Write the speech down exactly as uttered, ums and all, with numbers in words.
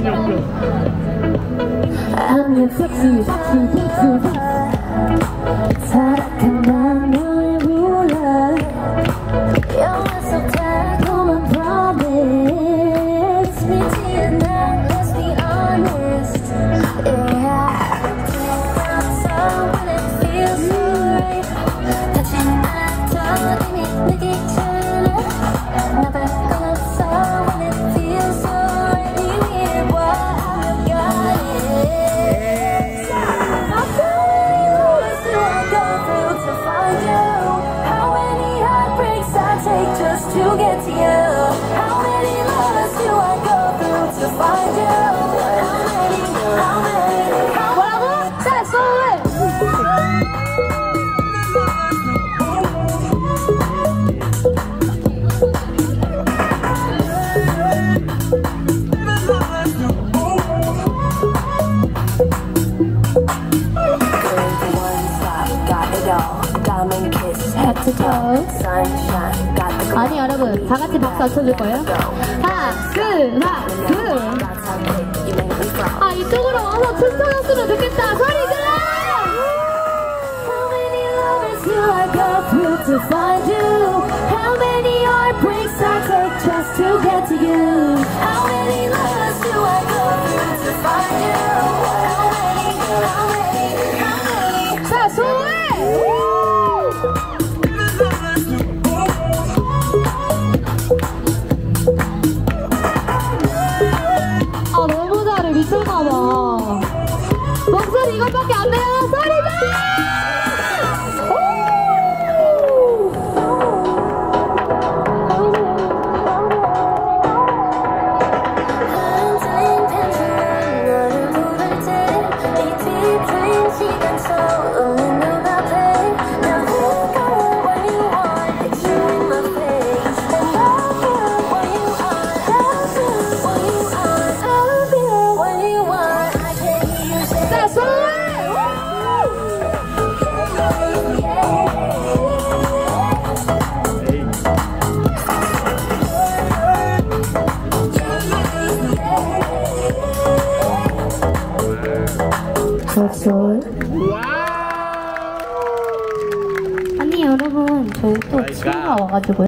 I'm your sexy, sexy, sexy. 사랑한 맘을 몰라. You're so 달콤한 promise. 믿지 않아, let's be honest. Yeah. So when it feels so right. 다시 나도 이미 느끼잖아. 나발 끊었어 when it feels so right. 이 위에 와, I've got it. How many roads do I go through to find you? How many heartbreaks I take just to get to you? How many lovers do I go through to find you? How many, how many, how 뭐라고? That's so it! Diamond kiss, head to toe, sunshine, got the 아니 여러분 다 같이 박수 안 쳐줄 거예요? 하나, 둘, 하나, 둘. 아 이쪽으로 와서 춤춰줬으면 좋겠다. 소리 질러! How many lovers do I go through to find you? How many heartbreaks I take just to get to you? How many lovers do I go through to find you? How many, how many, how many? 자, 소리! 아 너무 잘해 미쳤나봐. 목소리 이것밖에 안 돼요. 소리 좀! 아니 여러분 저희 또 친구가 와가지고요.